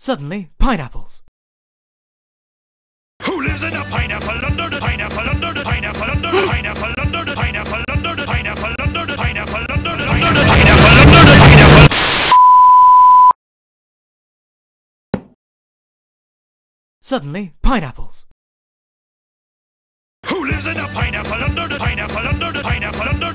Suddenly, pineapples. Who lives in a pineapple under the pineapple under the pineapple under the pineapple under the pineapple under the pineapple under the pineapple under the pineapple under the pineapple? Suddenly, pineapples. Who lives in a pineapple under the pineapple under the pineapple under